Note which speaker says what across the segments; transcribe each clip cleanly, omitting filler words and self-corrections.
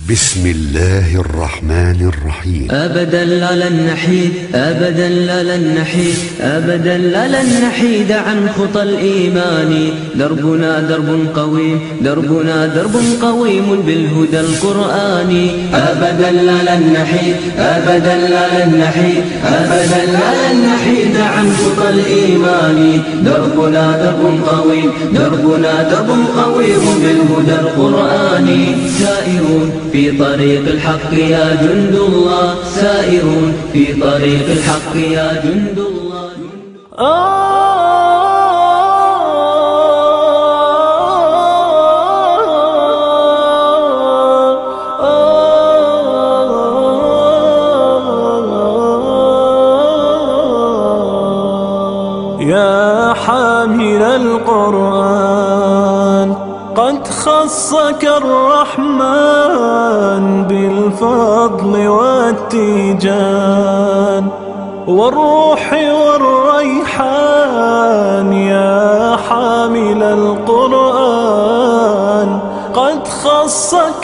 Speaker 1: بسم الله الرحمن الرحيم.
Speaker 2: أبدا لا لن نحيد، أبدا لا لن نحيد، أبدا لا لن نحيد عن خطى الإيمان. دربنا درب قويم، دربنا درب قويم بالهدى القرآني. أبدا لا لن نحيد، أبدا لا لن نحيد، أبدا لا لن نحيد عن خطى الإيمان. دربنا درب قويم، دربنا درب قويم بالهدى القرآني. سائرون في طريق الحق يا جند الله، سائرون في طريق الحق يا جند الله.
Speaker 3: يا حامل القرآن قد خصك الرحمن بالفضل والتيجان والروح والريحان. يا حامل القرآن قد خصك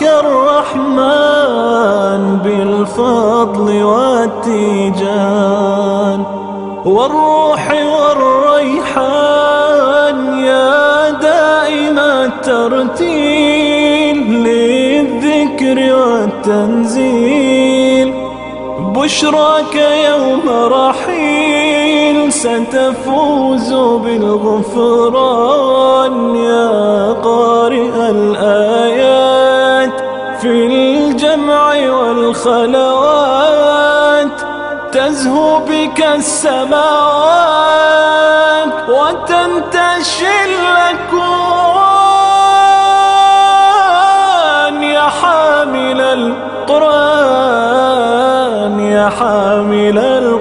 Speaker 3: الرحمن بالفضل والتيجان والروح والريحان. يا دائم الترتيل للذكر والتنزيل، بشراك يوم رحيل ستفوز بالغفران. يا قارئ الآيات في الجمع والخلوات، تزهو بك السماوات وتنتشي الأكوان. يا حامل القرآن، يا حامل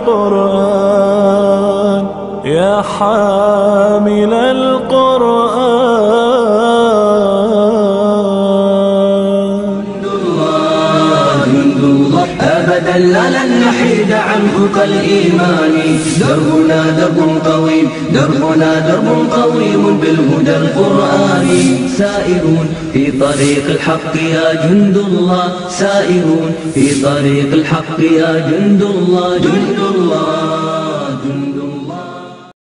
Speaker 3: القرآن، يا حامل القرآن.
Speaker 2: أبدا لا لن نحيد عن خطى الإيمان. دربنا درب قويم، دربنا درب قويم بالهدى القرآني. سائرون في طريق الحق يا جند الله، سائرون في طريق الحق يا جند الله، جند الله.